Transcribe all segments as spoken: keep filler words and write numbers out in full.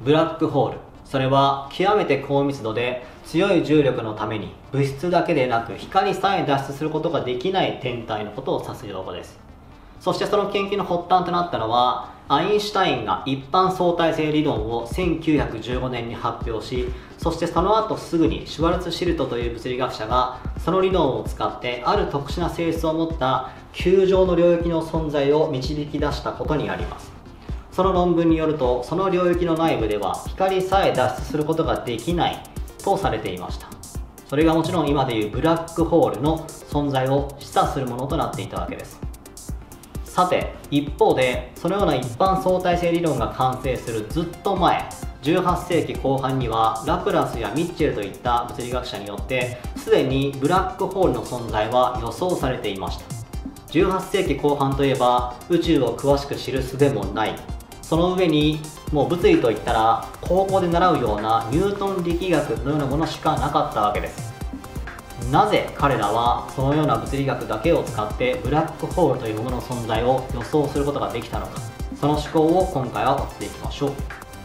ブラックホール、それは極めて高密度で強い重力のために物質だけでなく光さえ脱出することができない天体のことを指す用語です。そしてその研究の発端となったのは、アインシュタインが一般相対性理論をせんきゅうひゃくじゅうごねんに発表し、そしてその後すぐにシュワルツシルトという物理学者がその理論を使ってある特殊な性質を持った球状の領域の存在を導き出したことにあります。その論文によると、その領域の内部では光さえ脱出することができないとされていました。それがもちろん今でいうブラックホールの存在を示唆するものとなっていたわけです。さて一方で、そのような一般相対性理論が完成するずっと前、じゅうはっせいきこう半にはラプラスやミッチェルといった物理学者によってすでにブラックホールの存在は予想されていました。じゅうはっせいきこう半といえば宇宙を詳しく知る術もない、その上にもう物理といったら高校で習うようなニュートン力学のようなものしかなかったわけです。なぜ彼らはそのような物理学だけを使ってブラックホールというものの存在を予想することができたのか、その思考を今回は追っていきましょう。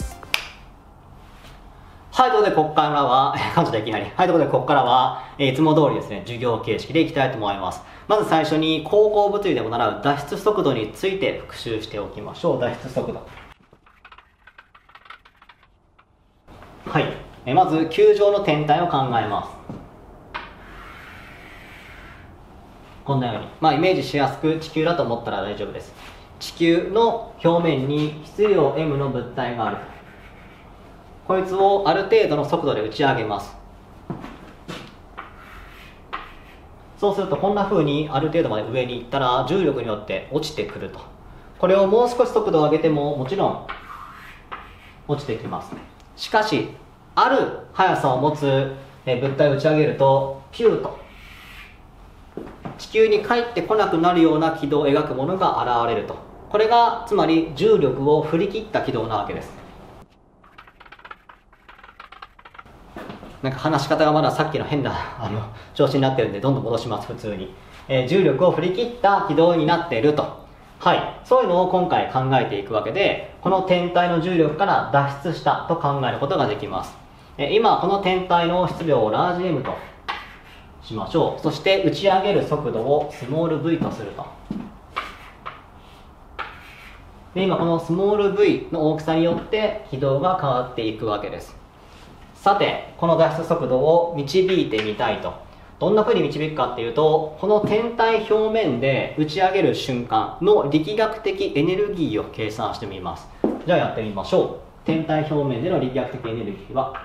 はい、ということでここからは感じでいきなりはい、ということでここからは、えー、いつも通りですね、授業形式でいきたいと思います。まず最初に高校物理でも習う脱出速度について復習しておきましょう。脱出速度、はい、えー、まず球状の天体を考えます。こんなように、まあ、イメージしやすく地球だと思ったら大丈夫です。地球の表面に質量 エム の物体がある。こいつをある程度の速度で打ち上げます。そうするとこんな風にある程度まで上に行ったら重力によって落ちてくると。これをもう少し速度を上げてももちろん落ちてきます。しかしある速さを持つ物体を打ち上げるとピューと地球に帰ってこなくなるような軌道を描くものが現れると。これがつまり重力を振り切った軌道なわけです。なんか話し方がまださっきの変なあの調子になってるんでどんどん戻します。普通に、えー、重力を振り切った軌道になっていると。はい、そういうのを今回考えていくわけで、この天体の重力から脱出したと考えることができます。えー、今この天体の質量をラージ エム としましょう。そして打ち上げる速度をスモール ブイ とすると。で今このスモール ブイ の大きさによって軌道が変わっていくわけです。さてこの脱出速度を導いてみたいと。どんな風に導くかっていうと、この天体表面で打ち上げる瞬間の力学的エネルギーを計算してみます。じゃあやってみましょう。天体表面での力学的エネルギーは、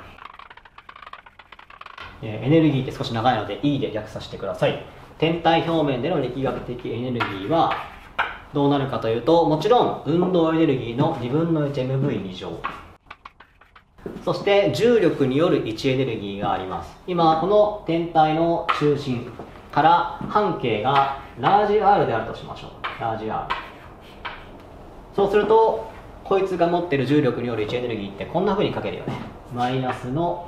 エネルギーって少し長いので E で略させてください。天体表面での力学的エネルギーはどうなるかというと、もちろん運動エネルギーのにぶんのいちエムブイに乗、そして重力による位置エネルギーがあります。今この天体の中心から半径がラージ R であるとしましょう。ラージ R、 そうするとこいつが持っている重力による位置エネルギーってこんな風に書けるよね。マイナスの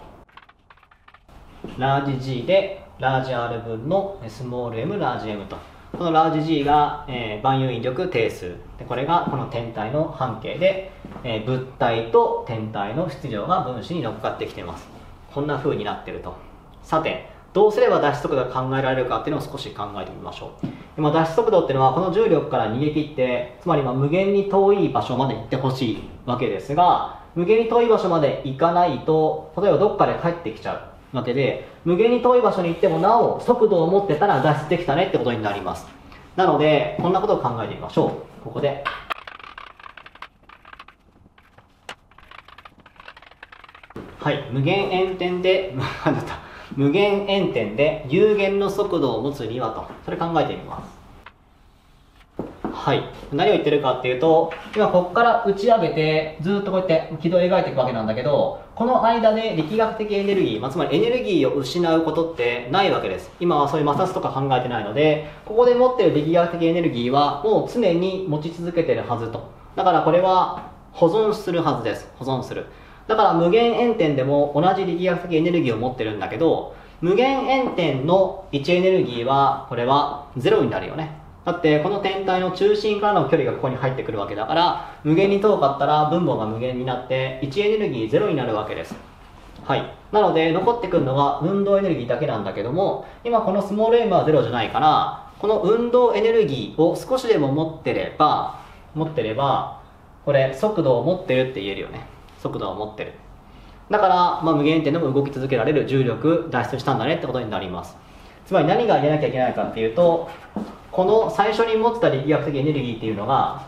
ラージ G でラージ R 分のスモール m ラージ M と。このラージ G が、えー、万有引力定数で、これがこの天体の半径で、えー、物体と天体の質量が分子に乗っかってきています。こんな風になってると。さてどうすれば脱出速度が考えられるかっていうのを少し考えてみましょう。今脱出速度っていうのはこの重力から逃げ切って、つまりまあ無限に遠い場所まで行ってほしいわけですが、無限に遠い場所まで行かないと、例えばどっかで帰ってきちゃうわけで、無限に遠い場所に行ってもなお速度を持ってたら脱出できたねってことになります。なのでこんなことを考えてみましょう。ここではい、無限遠点で無限遠点で有限の速度を持つにはと、それ考えてみます。はい、何を言ってるかっていうと、今ここから打ち上げてずっとこうやって軌道を描いていくわけなんだけど、この間で力学的エネルギー、まあ、つまりエネルギーを失うことってないわけです。今はそういう摩擦とか考えてないので、ここで持っている力学的エネルギーはもう常に持ち続けてるはずと。だからこれは保存するはずです。保存する。だから無限遠点でも同じ力学的エネルギーを持ってるんだけど、無限遠点の位置エネルギーはこれはゼロになるよね。 だってこの天体の中心からの距離がここに入ってくるわけだから、無限に遠かったら分母が無限になって位置エネルギーゼロになるわけです。はい。なので残ってくるのが運動エネルギーだけなんだけども、今このスモール m はゼロじゃないから、この運動エネルギーを少しでも持ってれば、持ってれば、これ速度を持ってるって言えるよね。速度を持ってる。だから、まあ、無限点でも動き続けられる重力脱出したんだねってことになります。つまり何が入れなきゃいけないかっていうと、この最初に持ってた力学的エネルギーっていうのが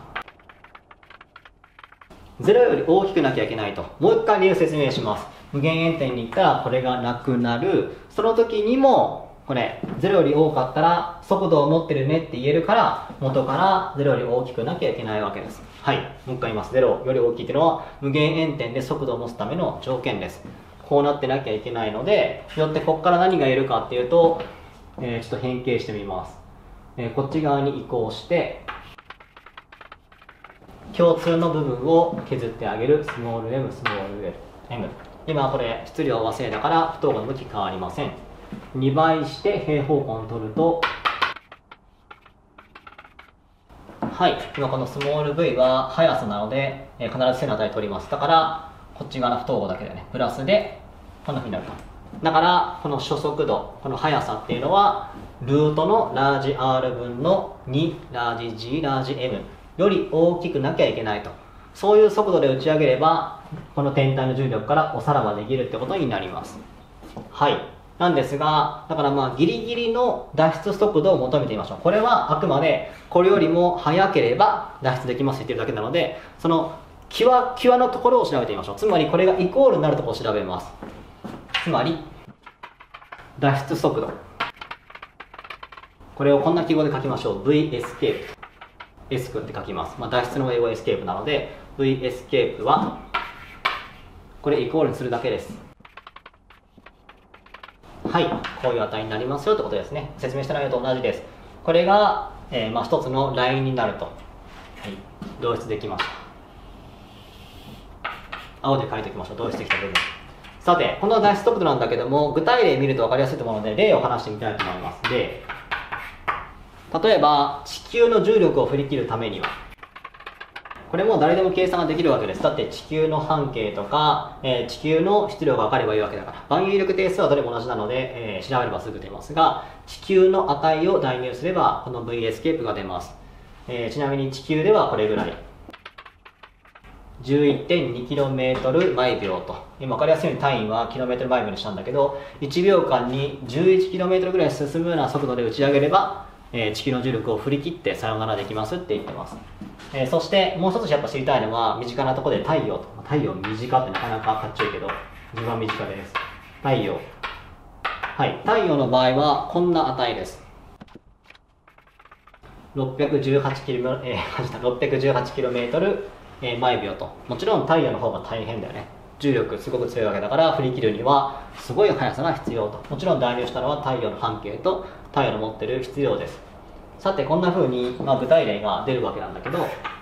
ゼロより大きくなきゃいけないと。もう一回理由説明します。無限円点に行ったらこれがなくなる。その時にもこれゼロより多かったら速度を持ってるねって言えるから、元からゼロより大きくなきゃいけないわけです。はい、もう一回言います。ゼロより大きいっていうのは無限円点で速度を持つための条件です。こうなってなきゃいけないので、よってここから何が言えるかっていうと、えー、ちょっと変形してみます。えー、こっち側に移行して共通の部分を削ってあげる。スモール m スモール m。 今これ質量は正だから不等号の向き変わりません。にばいして平方根を取ると、はい、今このスモール v は速さなので、えー、必ず正の値取ります。だからこっち側の不等号だけだよね。プラスでこんなふうになると。だからこの初速度、この速さっていうのはルートのラージ R 分のにラージ G ラージ M より大きくなきゃいけないと。そういう速度で打ち上げればこの天体の重力からおさらばできるってことになります。はい、なんですが、だからまあギリギリの脱出速度を求めてみましょう。これはあくまでこれよりも速ければ脱出できますって言ってるだけなので、その際際のところを調べてみましょう。つまりこれがイコールになるところを調べます。つまり脱出速度、これをこんな記号で書きましょう。 V エスケープ、エスクって書きます。まあ、脱出の英語エスケープなので V エスケープはこれイコールにするだけです。はい、こういう値になりますよってことですね。説明した内容と同じです。これが、えー、まあ一つのラインになると、はい、導出できました。青で書いておきましょう。導出できた部分。さて、この脱出速度なんだけども、具体例見ると分かりやすいと思うので例を話してみたいと思います。例、例えば地球の重力を振り切るためには、これも誰でも計算ができるわけです。だって地球の半径とか、えー、地球の質量が分かればいいわけだから、万有引力定数はどれも同じなので、えー、調べればすぐ出ますが、地球の値を代入すればこの V エスケープが出ます。えー、ちなみに地球ではこれぐらい じゅういってんにキロメートル 毎秒と、今分かりやすいように単位はキロメートル毎秒にしたんだけど、いちびょうかんに じゅういちキロメートル ぐらい進むような速度で打ち上げれば、えー、地球の重力を振り切ってさよならできますって言ってます。えー、そしてもう一つやっぱ知りたいのは身近なところで太陽と。太陽身近ってなかなかかっちょいいけど、自分は身近です。太陽、はい、太陽の場合はこんな値です。ろっぴゃくじゅうはちキロメートル毎秒と。もちろん太陽の方が大変だよね。重力すごく強いわけだから、振り切るにはすごい速さが必要と。もちろん代入したのは太陽の半径と太陽の持ってる質量です。さてこんな風に、まあ、具体例が出るわけなんだけど、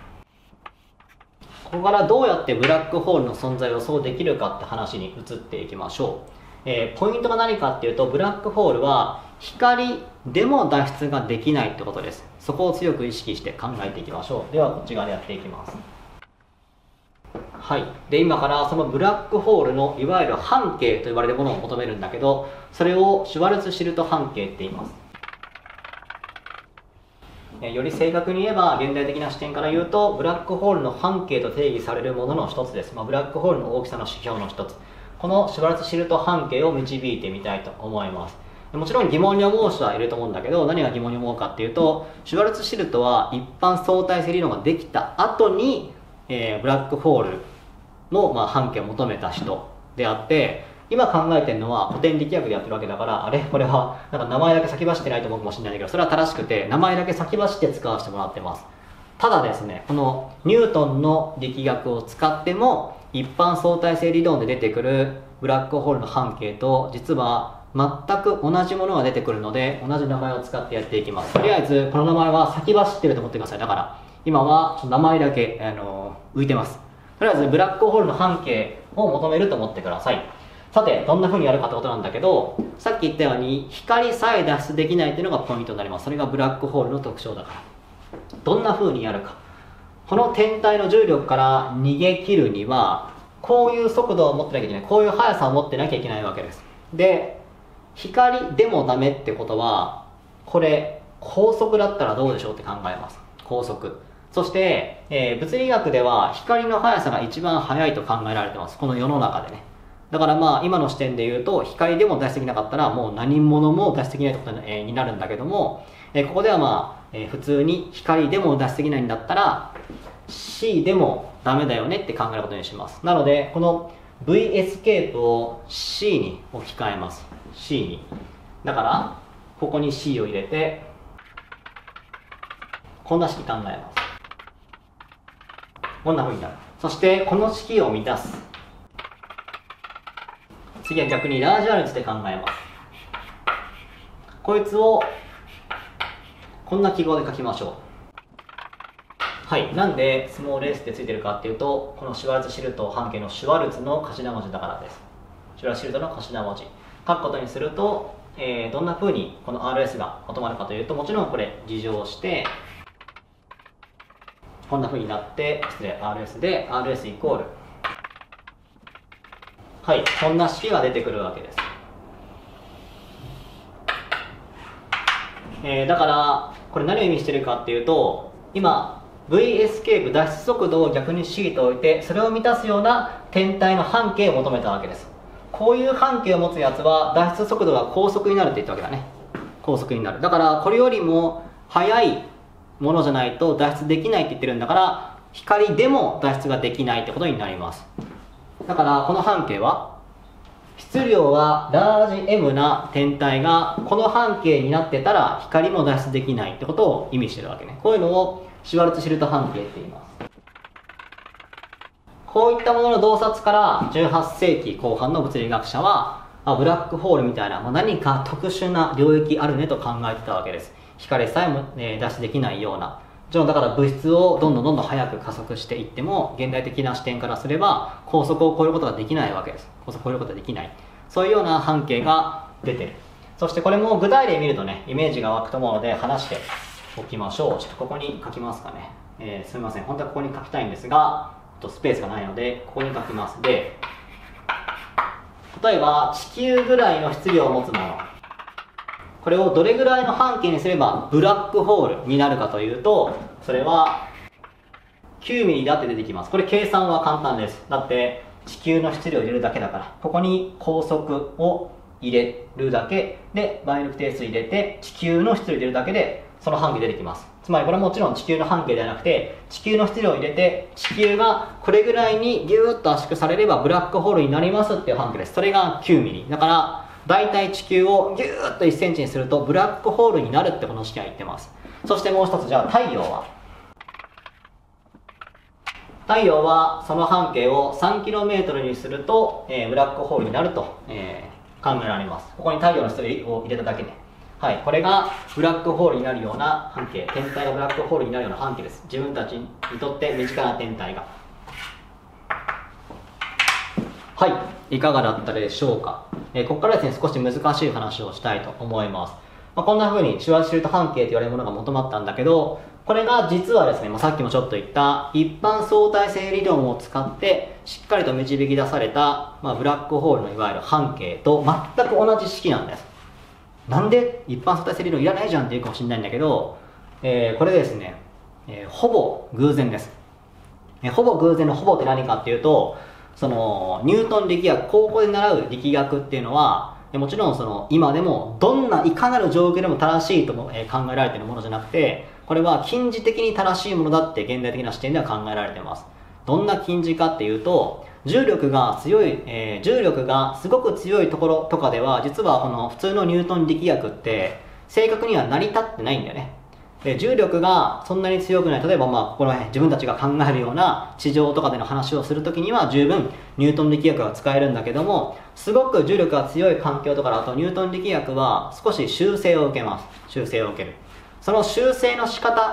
ここからどうやってブラックホールの存在を予想できるかって話に移っていきましょう。えー、ポイントが何かっていうと、ブラックホールは光でも脱出ができないってことです。そこを強く意識して考えていきましょう。ではこっち側でやっていきます。はい、で今からそのブラックホールのいわゆる半径と呼ばれるものを求めるんだけど、それをシュワルツシルト半径って言います。より正確に言えば現代的な視点から言うと、ブラックホールの半径と定義されるものの一つです。まあ、ブラックホールの大きさの指標の一つ、このシュワルツシルト半径を導いてみたいと思います。もちろん疑問に思う人はいると思うんだけど、何が疑問に思うかっていうと、シュワルツシルトは一般相対性理論ができた後に、えー、ブラックホールの、まあ、半径を求めた人であって、今考えてるのは古典力学でやってるわけだから、あれこれはなんか名前だけ先走ってないと思うかもしれないけど、それは正しくて名前だけ先走って使わせてもらってます。ただですね、このニュートンの力学を使っても一般相対性理論で出てくるブラックホールの半径と実は全く同じものが出てくるので、同じ名前を使ってやっていきます。とりあえずこの名前は先走ってると思ってください。だから今は名前だけ、あの浮いてます。とりあえずブラックホールの半径を求めると思ってください。 さてどんな風にやるかってことなんだけど、さっき言ったように光さえ脱出できないっていうのがポイントになります。それがブラックホールの特徴だから。どんな風にやるか、この天体の重力から逃げ切るにはこういう速度を持ってなきゃいけない、こういう速さを持ってなきゃいけないわけです。で、光でもダメってことは、これ高速だったらどうでしょうって考えます。高速。そして、えー、物理学では光の速さが一番速いと考えられてます、この世の中でね。だからまあ今の視点で言うと、光でも脱出できなかったらもう何者も脱出できないってことに、えー、になるんだけども、えー、ここではまあ、えー、普通に光でも脱出できないんだったら C でもダメだよねって考えることにします。なのでこの V エスケープを C に置き換えます。 C に。だからここに C を入れてこんな式考えます。こんな風になる。そしてこの式を満たす。次は逆にラージ R について考えます。こいつをこんな記号で書きましょう。はい、なんでスモール s ってついてるかっていうと、このシュワルツシルト半径のシュワルツの頭文字だからです。シュワルツシルトの頭文字書くことにすると、えー、どんな風にこの アールエス がまとまるかというと、もちろんこれ事乗してこんな風になって、失礼 アールエス で アールエス イコール、はい、こんな式が出てくるわけです。えー、だからこれ何を意味してるかっていうと、今 V エスケープ脱出速度を逆に C と置いて、それを満たすような天体の半径を求めたわけです。こういう半径を持つやつは脱出速度が高速になるって言ったわけだね。高速になる。だからこれよりも速いものじゃないと脱出できないって言ってるんだから、光でも脱出ができないってことになります。だからこの半径は、質量はラージ M な天体がこの半径になってたら光も脱出できないってことを意味してるわけね。こういうのをシュワルツシルト半径って言います。こういったものの洞察からじゅうはっせいきこう半の物理学者は、あ、ブラックホールみたいな、まあ、何か特殊な領域あるねと考えてたわけです。光さえも、ね、脱出できないような。だから物質をどんどんどんどん速く加速していっても、現代的な視点からすれば高速を超えることができないわけです。高速を超えることができない、そういうような半径が出てる。そしてこれも具体例見るとね、イメージが湧くと思うので話しておきましょう。ちょっとここに書きますかね。えー、すみません、本当はここに書きたいんですがスペースがないのでここに書きます。で、例えば地球ぐらいの質量を持つもの、これをどれぐらいの半径にすればブラックホールになるかというと、それはきゅうミリだって出てきます。これ計算は簡単です。だって地球の質量を入れるだけだから、ここに高速を入れるだけで倍力定数入れて地球の質量を入れるだけでその半径出てきます。つまりこれはもちろん地球の半径ではなくて、地球の質量を入れて地球がこれぐらいにギューッと圧縮されればブラックホールになりますっていう半径です。それがきゅうミリだから、だいたい地球をギューッといっセンチにするとブラックホールになるってこの式は言ってます。そしてもう一つ、じゃあ太陽は太陽はその半径を さんキロメートル にすると、えー、ブラックホールになると、えー、考えられます。ここに太陽の質量を入れただけで、はい、これがブラックホールになるような半径、天体がブラックホールになるような半径です。自分たちにとって身近な天体が。はい、いかがだったでしょうか。えー、ここからですね、少し難しい話をしたいと思います。まあ、こんな風にシュワルツシルト半径と言われるものが求まったんだけど、これが実はですね、まあ、さっきもちょっと言った一般相対性理論を使ってしっかりと導き出された、まあ、ブラックホールのいわゆる半径と全く同じ式なんです。なんで一般相対性理論いらないじゃんって言うかもしれないんだけど、えー、これですね、えー、ほぼ偶然です。えー、ほぼ偶然のほぼって何かっていうと、そのニュートン力学、高校で習う力学っていうのはもちろんその今でもどんないかなる状況でも正しいとも、えー、考えられているものじゃなくて、これは近似的に正しいものだって現代的な視点では考えられています。どんな近似かっていうと、重力が強い、えー、重力がすごく強いところとかでは実はこの普通のニュートン力学って正確には成り立ってないんだよね。で、重力がそんなに強くない、例えばまあここら辺自分たちが考えるような地上とかでの話をするときには十分ニュートン力学が使えるんだけども、すごく重力が強い環境とかだとニュートン力学は少し修正を受けます。修正を受ける。その修正の仕方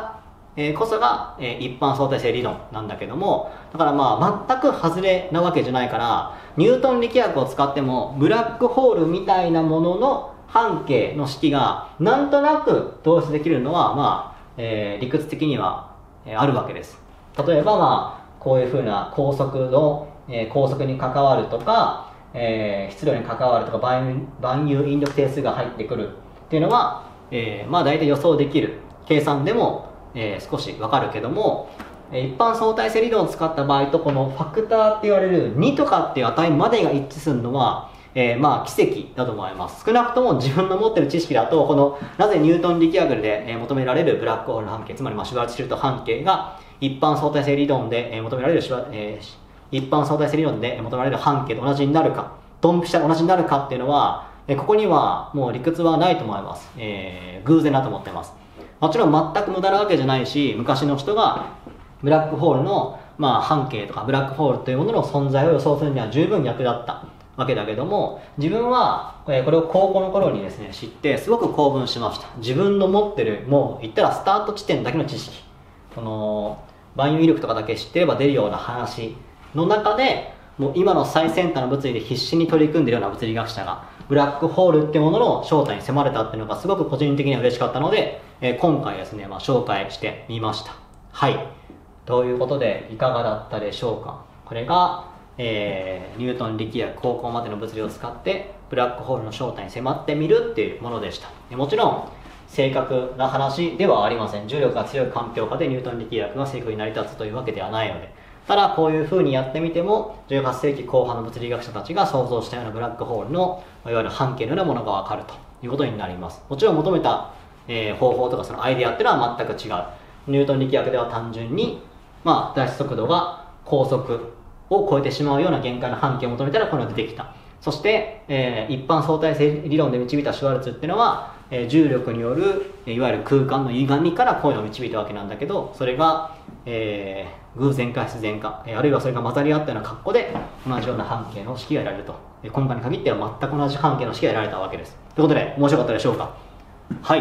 えーこそが、えー一般相対性理論なんだけども、だからまあ全く外れなわけじゃないから、ニュートン力学を使ってもブラックホールみたいなものの半径の式がなんとなく導出できるのは、まあえー理屈的には、えーあるわけです。例えばまあこういうふうな高速の、えー高速に関わるとか、えー質量に関わるとか、万万有引力定数が入ってくるっていうのは、えーまあ大体予想できる計算でも、えー少しわかるけども、えー一般相対性理論を使った場合と、このファクターって言われるにとかっていう値までが一致するのは、えーまあ奇跡だと思います。少なくとも自分の持ってる知識だと、このなぜニュートン力学で、えー求められるブラックホールの半径、つまりまあシュワルツシルト半径が一般相対性理論で、えー求められるシュワ、えー一般相対性理論で求められる半径と同じになるか、ドンピシャ同じになるかっていうのは、えーここにはもう理屈はないと思います。えー偶然だと思ってます。もちろん全く無駄なわけじゃないし、昔の人がブラックホールの、まあ、半径とかブラックホールというものの存在を予想するには十分役立ったわけだけども、自分はこれを高校の頃にですね知ってすごく興奮しました。自分の持ってる、もう言ったらスタート地点だけの知識、この万有引力とかだけ知ってれば出るような話の中で、もう今の最先端の物理で必死に取り組んでいるような物理学者がブラックホールっていうものの正体に迫れたっていうのがすごく個人的には嬉しかったので、えー今回ですね、まあ、紹介してみました。はい、ということでいかがだったでしょうか。これが、えーニュートン力学、高校までの物理を使ってブラックホールの正体に迫ってみるっていうものでした。もちろん正確な話ではありません。重力が強い環境下でニュートン力学が正確に成り立つというわけではないので、ただこういう風にやってみてもじゅうはっ世紀後半の物理学者たちが想像したようなブラックホールのいわゆる半径のようなものが分かるということになります。もちろん求めた、えー方法とかそのアイデアっていうのは全く違う。ニュートン力学では単純に、まあ、脱出速度が高速を超えてしまうような限界の半径を求めたらこれが出てきた。そして、えー一般相対性理論で導いたシュワルツっていうのは、えー重力によるいわゆる空間の歪みからこういうのを導いたわけなんだけど、それが、えー偶然か必然か、えーあるいはそれが混ざり合ったような格好で同じような半径の式が得られると、えー今回に限っては全く同じ半径の式が得られたわけです。ということで面白かったでしょうか。はい、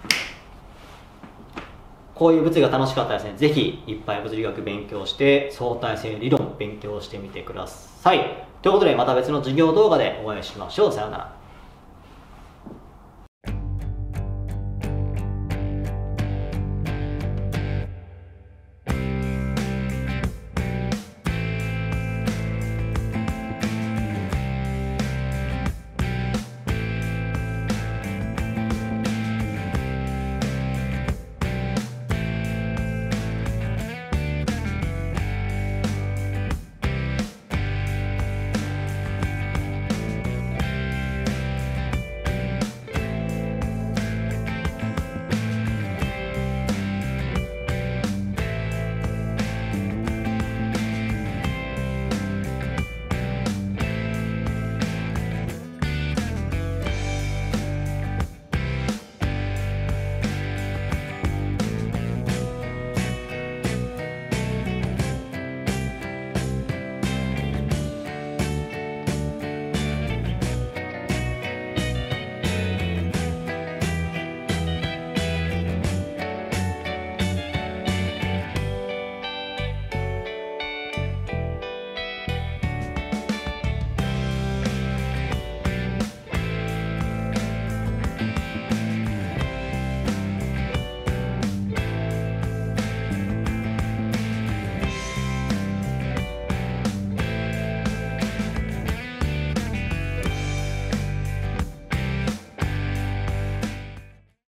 こういう物理が楽しかったらですね、ぜひいっぱい物理学勉強して相対性理論勉強してみてください。ということでまた別の授業動画でお会いしましょう。さようなら。